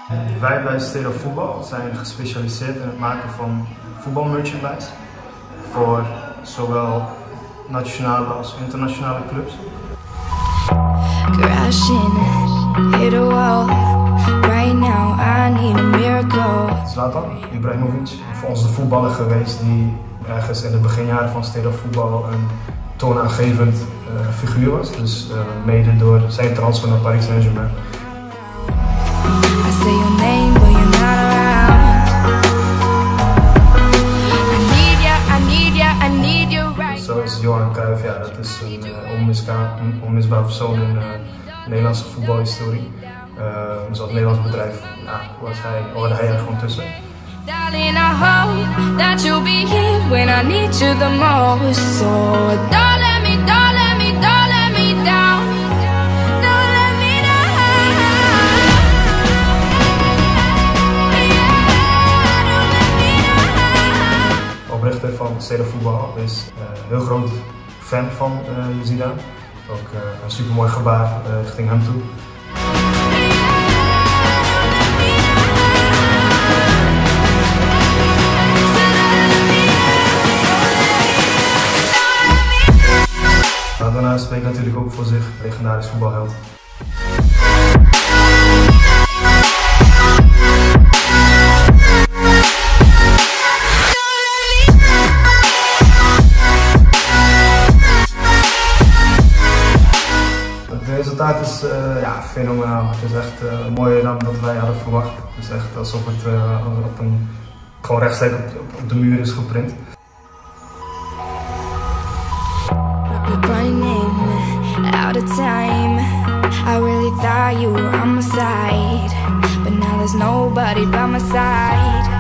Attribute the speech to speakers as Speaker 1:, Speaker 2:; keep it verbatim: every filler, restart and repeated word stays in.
Speaker 1: Wij bij State of Football zijn gespecialiseerd in het maken van voetbalmerchandise voor zowel nationale als internationale clubs. Zlatan, Ibrahimović, voor ons de voetballer geweest die ergens in de beginjaren van State of Football een toonaangevend uh, figuur was. Dus uh, mede door zijn transfer naar Paris Saint-Germain. Zo is Johan Cruijff, ja, dat is een uh, onmisbaar persoon in de uh, Nederlandse voetbalhistorie. Uh, dus als Nederlands bedrijf ja, was hij, hoorde hij er gewoon tussen. Darling, I hope that you'll be here when I need you the most. So don't let me, don't let me, don't let me down. Don't let me down. Yeah, don't let me down. Oprichter van State of Football is uh, heel groot fan van uh, Zidane. Ook uh, een supermooi gebaar uh, richting hem toe. Maradona spreekt natuurlijk ook voor zich, legendarisch voetbalheld. Het resultaat is uh, ja, fenomenaal. Het is echt uh, mooier dan dat wij hadden verwacht. Het is echt alsof het uh, op een, gewoon rechtstreeks op, op de muur is geprint. Running out of time, I really thought you were on my side, but now there's nobody by my side.